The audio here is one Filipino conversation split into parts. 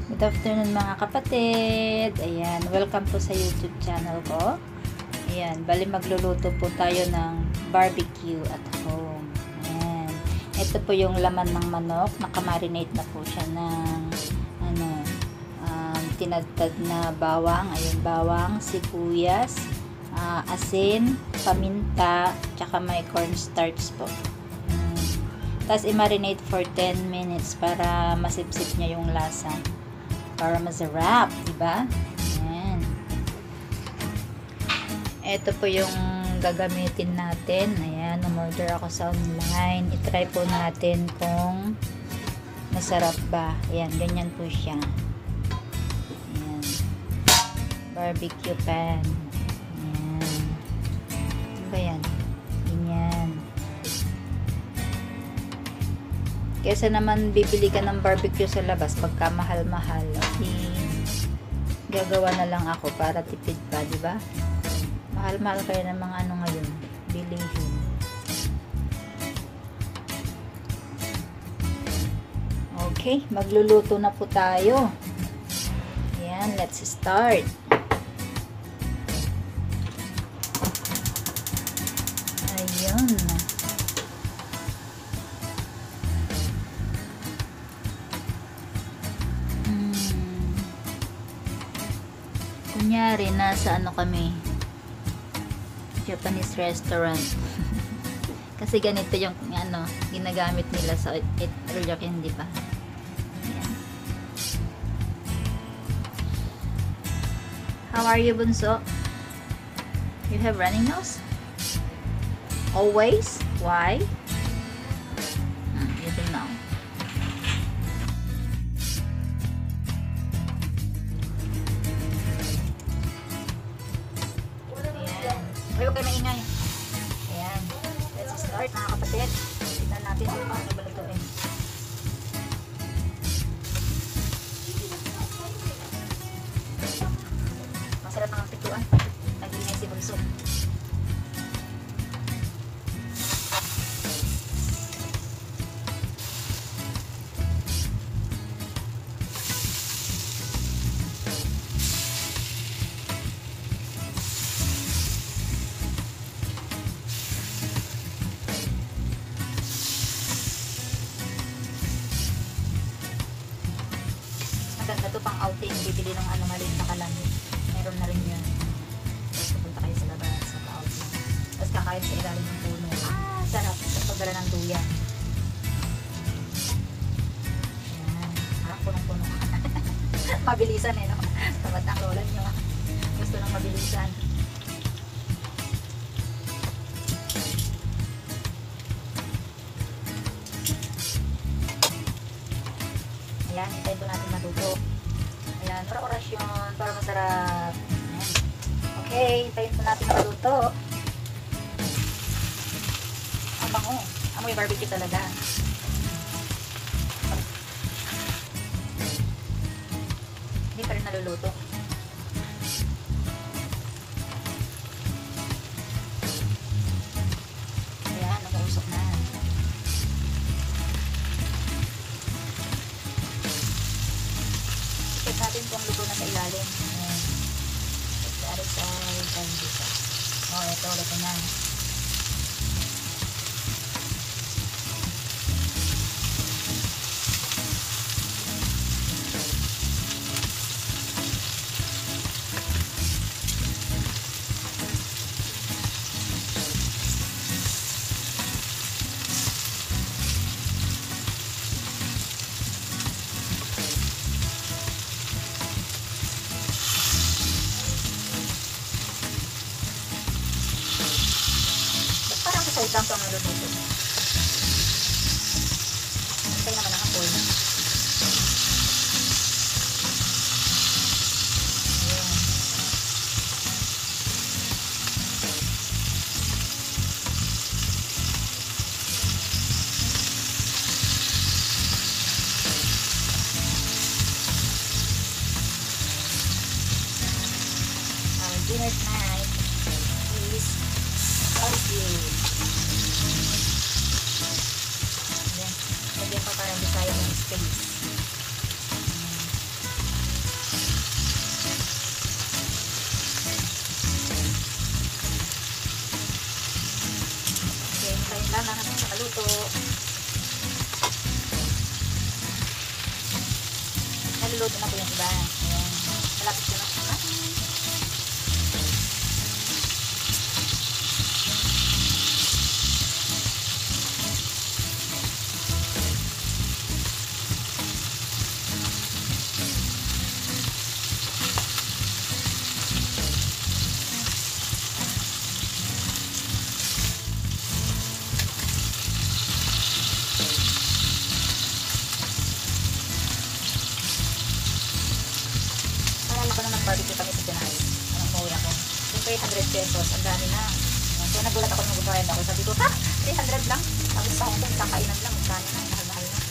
Good afternoon mga kapatid. Ayan, welcome po sa YouTube channel ko. Ayan, bali magluluto po tayo ng barbecue at home. Ayan. Ito po yung laman ng manok. Nakamarinate na po siya ng tinadtad na bawang. Ayan, bawang, sibuyas, asin, paminta, tsaka may cornstarch po. Tapos i-marinate for 10 minutes para masipsip niya yung lasa. Para masarap, diba? Ayan. Ito po yung gagamitin natin. Ayan, umorder ako sa online. I-try po natin kung masarap ba. Ayan, ganyan po siya. Ayan. Barbecue pan. Ayan. Ano ba yan? Ganyan. Kesa naman bibili ka ng barbecue sa labas pagka mahal-mahal, gagawa na lang ako para tipid pa, di ba? Mahal-mahal kayo ng mga ano ngayon, bilihin. Okay, magluluto na po tayo. Ayan, let's start. Ayun. Kunyari, nasa ano kami, Japanese restaurant. Kasi ganito yung ano, ginagamit nila sa Etroliac, di ba? Ayan. How are you, Bunso? You have running nose? Always? Why? You don't know. Huwag kayo maingay. Ayan. Let's start, mga kapatid. Tignan natin kung paano balutuin. Masarap ang pituan. Nag-ingay si Bunso. Maganda to pang outing, bibili ng ano maliit na kalamit. Meron na rin yun. Tapos pupunta kayo sa labas, sa outing. Tapos kakain sa ilalim ng puno. Sarap sa pagdala ng duyan. Ayan, harap punong-puno. Mabilisan no? Tamat ang lola nyo. Gusto ng mabilisan. Ayan, hintayin po natin matuto. Ayan, para orasyon, para masarap. Ayan. Okay, hintayin po natin matuto. Ang bango. Amoy barbecue talaga. Hindi pa rin naluluto. Ayan, nag-uusok na. Check natin kung luto na sa ilalim. Ayan. Oh, ito, luto na. Side lang ito ang naluluto. Hintay naman ang apoy. Ayan. Our dinner tonight is barbecue. Lagyan pa para di sayang yung space. nalulod na po yung iba. Ayan. Malapit ko na. Ako na nag-barbecue kami sa Janay. Anong umuwi ako. Yung 300 pesos, ang dami na. So nagulat ako nung magbayad ako. Sabi ko, ha? 300 lang? Sabi sa Hong Kong, kakainan lang. Magkano na, mahal-mahal na.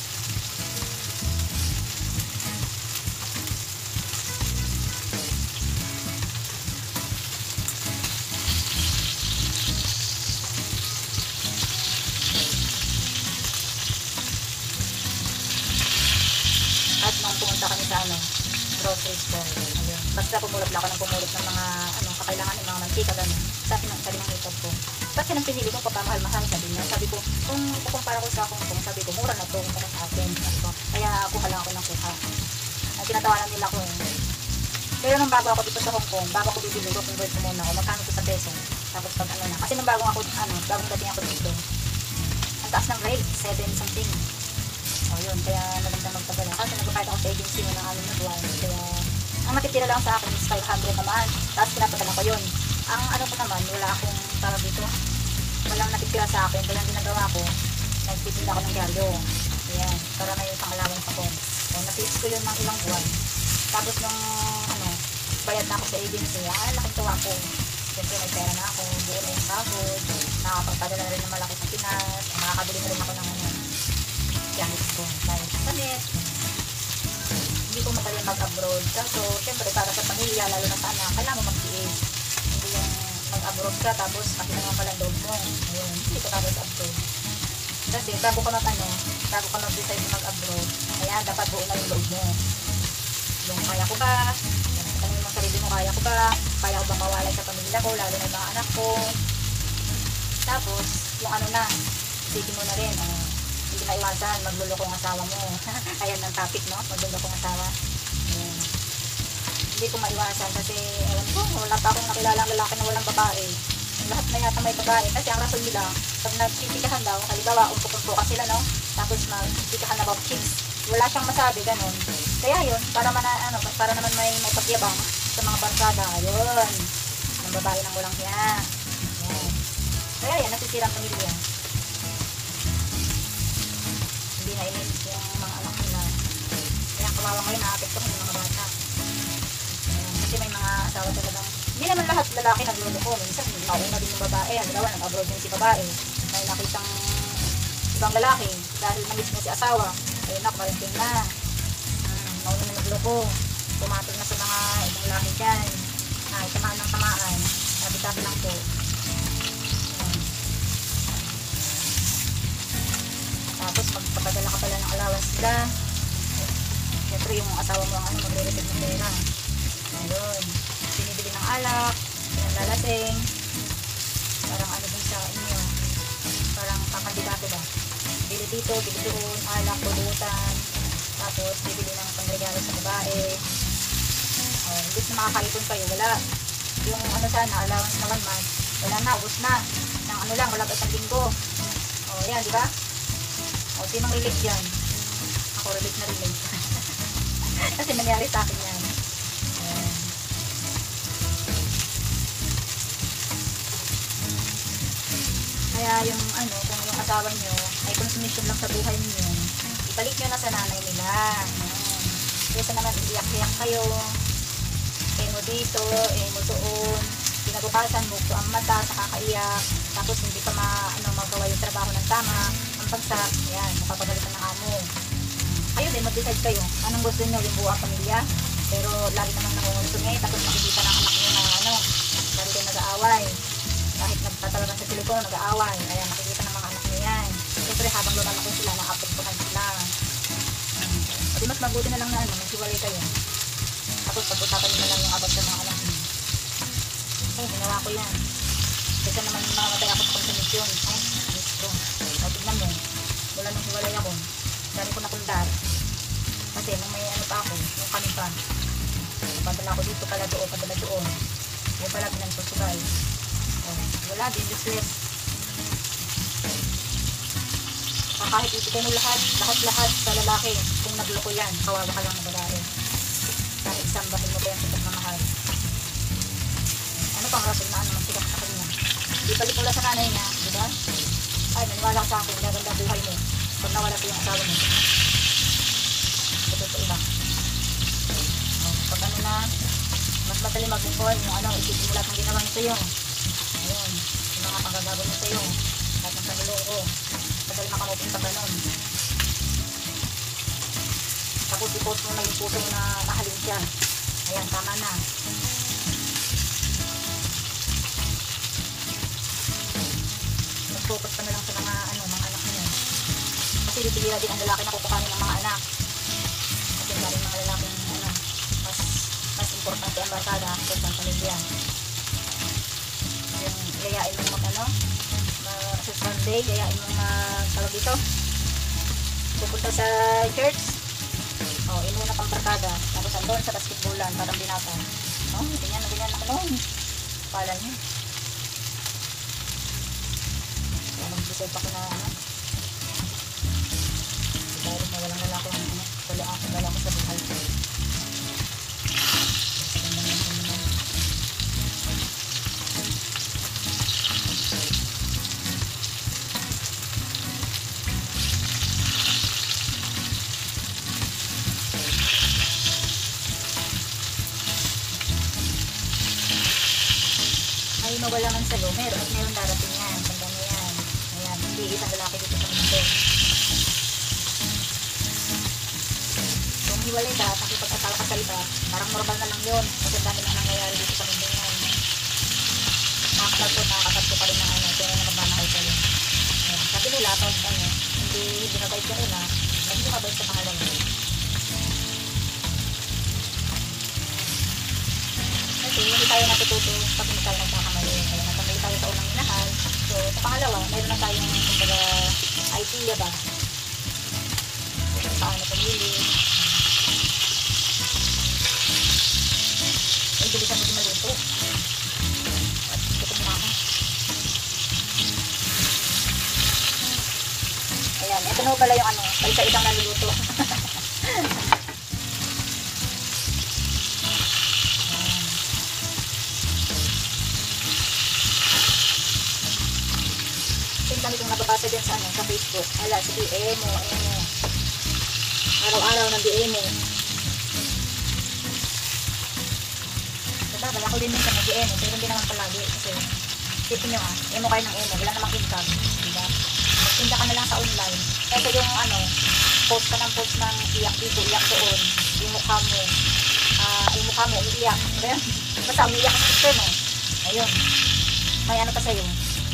At nung pumunta kami sa grocery store. Ayun. Basta pumulot lang ako ng pumulot ng mga kakailangan ng mga mantika gano'n. Sabi ng hipag ko. Ba't yan ang pinili ko papamahal-mahal? Sabi niya. Sabi ko, kung kukumpara ko sa Hong Kong, sabi ko, mura na to kumpara sa atin. Kaya kuha lang ako ng kuha. Tinatawanan nila ko. Pero nung bago ako dito sa Hong Kong, bago ako bibili ko, convert ko muna ako. Magkano ko sa peso. Tapos pag na. Kasi nung bagong dating ako dito, ang taas ng rate, 7 something. O yun, kaya maganda magpabala. Kasi nagpapayad ako sa agency mo ng alam na buwan. Kaya, ang matitira lang sa akin is 500 naman. Tapos pinapadala ko yun. Ang ko naman, wala akong tawag dito. Walang natitira sa akin. Kaya ang ginagawa ko, nagtitinda ako ng gyalyo. Ayan, para may isang allowance ako. So, napis ko yun ng ilang buwan. Tapos nung, bayad na ako sa agency, laking tuwa ko. Siyempre may pera na ako, buo na yung sahod. Nakapagpadala na rin ng malaki sa Pinas. Nakakabili na rin ako ng gamit ko. Dahil sa damit. Hindi ko madali mag-abroad. So, siyempre para sa pamilya, lalo na sa anak, kailangan mo mag-tiis. Hindi yung mag-abroad ka, tapos makinangan pala loob mo. Ayun, hindi ko tapos abroad. Kasi bago ka mag-decide mag-abroad, kaya dapat buo na yung loob mo. Yung kaya ko ba? Ano yung sarili mo, kaya ko ba? Kaya ko bang mawalay sa pamilya ko, lalo na yung mga anak ko? Tapos, yung isipin mo na rin, hindi na iwasan, magluloko ang asawa mo. Ayan ang topic, no? Magluloko ang asawa. Ayan. Hindi ko maiwasan kasi, alam ko, wala pa akong nakilala ang lalaki na walang babae. Lahat na yata may babae. Kasi ang rason nila, pag nagtitikahan daw, halimbawa, umpuk-umpukan sila, no? Tapos magtitikahan na about chicks. Wala siyang masabi, ganun. Kaya yun, para naman may pagyabang sa mga barsada. Ayun. Ang babae ng walang hiya. Ayan. Kaya yan, nasisira ang pamilya. Hindi na inis yung mga anak nila. Kaya kawawa ngayon, naapektuhan yung mga bata. Kasi may mga asawa talagang, hindi naman lahat lalaki nagluloko. Minsan, mauna din yung babae. Halimbawa, nag-abroad din si babae. May nakitang ibang lalaki dahil namiss niya si asawa. Ayun na, kumarinting na. Mauna na nagloko. Pumatol na sa mga ibang lalaki dyan. Tamaan ng tamaan. Sabi-sabi lang po. Tapos magpapadala ka pala ng allowance nila. Siyempre yung asawa mo ang magre-receive ng pera. Ayun. Binibili ng alak, pinalalasing. Parang din sa inyo. Parang kakandidato ba? Bili dito, bili doon, alak, pulutan. Tapos bibili ng pangregalo sa babae. Imbis na makakaipon kayo, wala. Yung sana, allowance na 1 month. Wala na, ubos na. Nang lang, wala pa isang linggo. Yan, di ba? Sinong relate yan? Ako relate na relate. Kasi nangyari sa akin yan. Ayan. Kaya yung kung yung asawa nyo ay consumption lang sa buhay niyo, ibalik nyo na sa nanay nila. Kesa naman iiyak-iyak kayo. Mo dito, mo doon. Kinabukasan mo ang mata sa kakaiyak. Tapos hindi pa magawa yung trabaho ng tama. Pagsak, yan, mapapagalitan ng amo. Kayo din, mag-decide kayo. Anong gusto nyo, yung buong pamilya? Pero lagi namang nangungunsumi, tapos makikita ng anak nyo na lagi din nag-aaway. Kahit nagtatalagan sa telepono, nag-aaway. Ayan, makikita ng mga anak nyo yan. Siyempre, habang lumalaki sila, nakapagpukan sila. Pati mas mabuti na lang na maghiwalay kayo. Tapos pag-usapan nyo na lang yung abot sa mga anak nyo. Ginawa ko yan. Kasi naman mamamatay ako sa konsumisyon. Tignan mo, wala nang hiwalay ako. Dami ko napundar. Kasi nung may ano pa ako, nung kami pa, padala ko dito pala doon, padala doon. Yung pala pinagsusugal. Wala din, useless. Kahit ibigay mo lahat sa lalaki, kung nagloko yan, kawawa ka lang na babae. Kahit sambahin mo pa yan sa pagmamahal. Ano pang rason na ano magsikat sa kanya? Di balik mula sa nanay niya, di ba? Ay, naniwala ka sa akin, gaganda buhay mo. Pag nawala ko yung asawa mo. Sa iba. Pag ano na, mas madali mag-move on, yung ano, isipin mo lahat ng ginawa niya sa'yo. Ayun, yung mga panggagawa niya sa'yo. Lahat ng panluloko. Madali makamupin sa ganon. Tapos i-post mo na yung puso na mahalin siya. Ayan, tama na. Mag-focus ka na lang sa mga anak niyo. Kasi bibigyan din ang lalaki na kukukanin ng mga anak. Kasi dahil mga lalaking mas importante ang barkada kaysa ang pamilya. Yung gayain mo sa Sunday, gayain mo tawag dito, pupunta sa church, inuna pang barkada, tapos andun sa basketballan, parang binata. Ganyan ako noon. Pala niyo. Mag-decide ako na dahil na walang lalaki wala ako sa buhay ko. Ay mawala man sa lumer at meron darating yan, tandaan mo yan. Ayan, hindi isang lalaki dito sa mundo. Kung hiwalay ka, nakipag-asal ka sa iba, parang normal na lang yun. Kasi dami na nangyayari dito sa mundo yan. Nakakasal pa rin ng kaya na magmamahal ka yun. Sabi nila, pag hindi mabait ka una, hindi mabait sa pangalawa. Kasi hindi tayo natututo pag hindi tayo nagkakamali. Kaya nakamali tayo sa unang minahal. So, sa pangalawa, mayroon na tayong idea ba? Kung paano pumili. Ay, bilisan mo din maluto. At gutom na ako. Ayan, ito na pala yung paisa-isang naluluto. Kami kung nababasa dyan sa Facebook. Hala, sige, mo. Araw-araw ng mo. Sabagay, ako din minsan nag-mo. Pero hindi naman palagi. Kasi, isipin nyo mo kayo ng mo. Wala namang income. Diba? Magtinda ka na lang sa online. Kasi yung post ka ng post ng iyak dito, iyak doon. Yung mukha mo, umiiyak. Basta umiiyak ang system mo. Ayun. May pa sa'yo.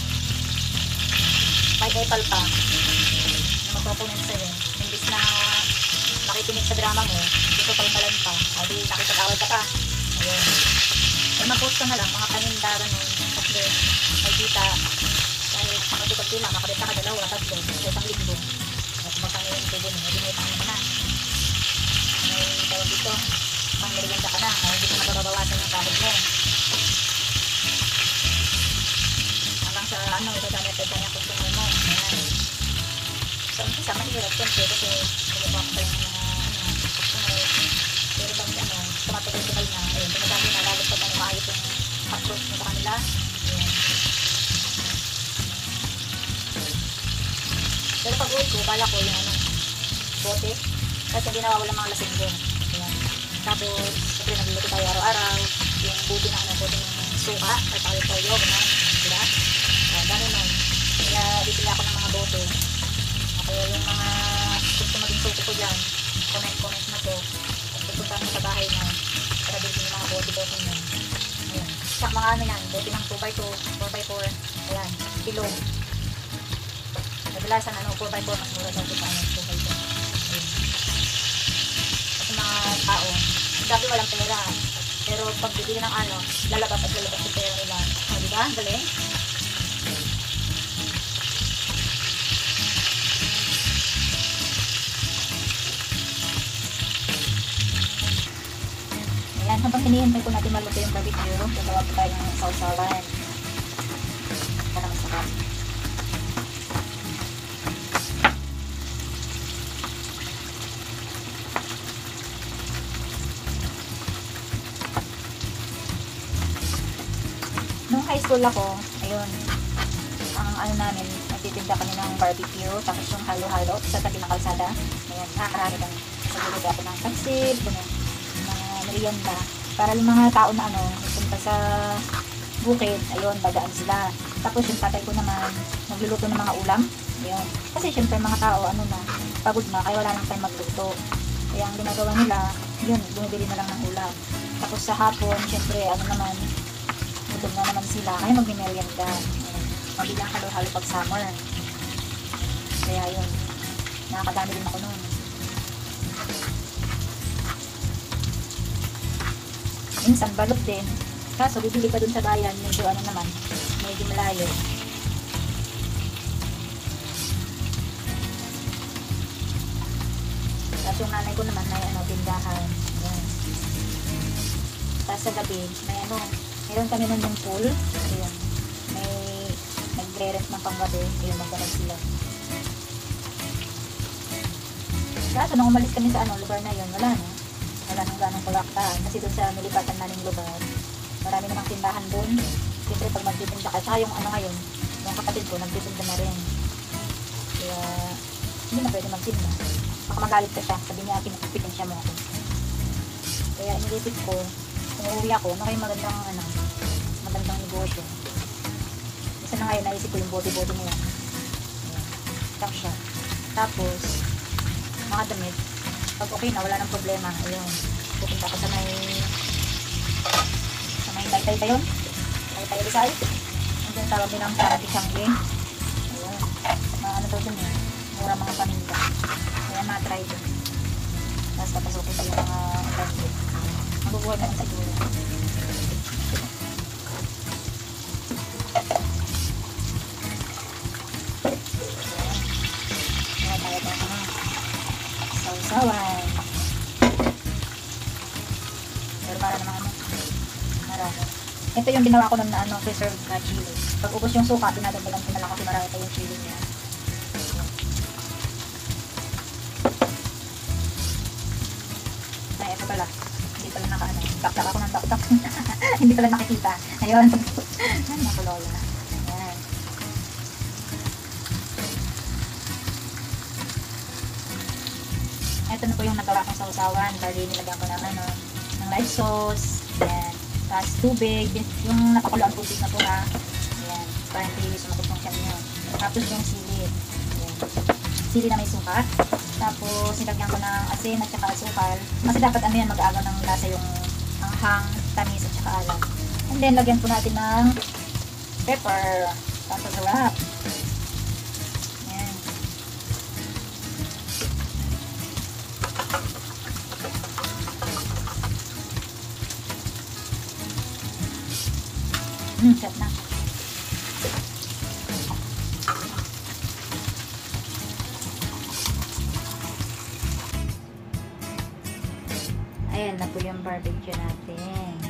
May PayPal pa na magpo-comment sa'yo. Imbis na makikinig sa drama mo, dito PayPalan pa. O di nakipag-awal ka pa. Ayun. Ay mag-post ka na lang, mga panindara nun. Kasi may kita. Kahit makatipag sila, makabit ka dalawa, tatlo, sa isang linggo. At magkano yung tubo mo, hindi may pang ka na. May tawag dito, pang merienda ka na. O hindi ka mababawasan yung kahit mo. Hanggang sa itadanya customer mo. Ayan. So, isa mahirap siyempre kasi kumukuha ko pa yung mga customer. Pero pag tumatagal-tagal na, ayun, tumatali na lalo pag maayos yung approach mo sa kanila. Ayan. Pero pag uwi ko, bala ko yung bote. Kasi hindi nawawala mga lasing doon. Ayan. Tapos, siyempre nagluluto tayo araw-araw. Yung buti na bote ng suka, at tayo toyo, gano'n. Diba? Gano'n nun. Kaya bibili ako ng mga bote. Kaya yung mga gusto maging suko ko dyan, comment na to. At pupunta mo sa bahay na para bibili yung mga bote nyo. Ayan. Sa mga yan, bote ng 2x2, 4x4. Ayan, kilo. Kadalasan 4x4 mas mura daw sa 2x2. Ayan. Kasi mga tao, sabi walang pera. Pero pag bibili ng lalabas yung pera nila. Diba? Galing? habang hinihintay po natin maluto yung barbecue, gagawa po tayo ng sausawan para masarap. Nung high school ako, ayun, ang ano namin, nagtitinda kami ng barbecue, tapos yung halo-halo sa tabi ng kalsada. Ayan, nakakarami kami. Siguro ako ng pansit, mga merienda. Para yung mga tao na ano, punta sa bukid, ayun, bagaan sila. Tapos yung tatay ko naman, nagluluto ng mga ulam. Ayun. Kasi syempre mga tao, ano na, pagod na, kaya wala nang time magluto. Kaya ang ginagawa nila, yun, bumibili na lang ng ulam. Tapos sa hapon, syempre, ano naman, gutom na naman sila, kaya magmimerienda. Mabilang halo-halo pag summer. Kaya yun, nakakadami din ako noon. Minsan balot din. Kaso bibili ka dun sa bayan, medyo ano naman, medyo malayo. Tapos yung nanay ko naman may ano, tindahan. Ayan. Tapos sa gabi, may ano, meron kami nun yung pool. Ayan. May nagre-rent ng panggabi. Ayan, magdanag sila. Kaso nung umalis kami sa ano, lugar na yun, wala na. Wala nang ganong kulaktaan. Kasi doon sa nilipatan namin lugar, marami namang tindahan doon. Siyempre pag magtitinda ka, tsaka yung ano ngayon, yung kapatid ko, nagtitinda na rin. Kaya, hindi na pwede magtinda. Baka magalit ka siya, sabi niya, pinagpitin siya mo ako. Kaya inilipit ko, kung uuwi ako, ano kayo magandang, ano, magandang negosyo. Isa na ngayon, naisip ko yung bote-bote niya. Ayan, tak siya. Tapos, mga damit, pag okay na, wala nang problema. Ayun, pupunta ko sa may Taytay pa yun. Taytay Rizal. Andun tawag nilang Parati Changi. Ayun, mga ano daw dun yun, mura mga paninda. Kaya matry dun. Tapos papasukin ko yung mga bandit. Mabubuhay naman siguro. Ayan, tayo pa mga sausawan. Pero para naman ano, marami. Ito yung ginawa ko nun na ano, preserved na chili. Pag ubos yung suka, dinadagdagan ko na lang kasi marami pa yung chili niya. Ay, ito pala. Hindi pala naka-ano. Taktak ako ng taktak. Hindi pala nakikita. Ayun. Ay, nakulola. Ayan. Ito na po yung nagawa kong sausawan. Bali, nilagyan ko ng ano, ng light sauce. Ayan. Tapos tubig. Yung napakuloan po na po na. Ayan. Para hindi sumakot ng tiyan nyo. Tapos yung sili. Ayan. Sili na may suka. Tapos nilagyan ko ng asin at saka asukal. Kasi dapat ano yan, mag-agaw ng lasa yung anghang, tamis at saka alat. And then lagyan po natin ng pepper. Tapos sarap. Ayan. Sarap na. Ayan na po yung barbecue natin.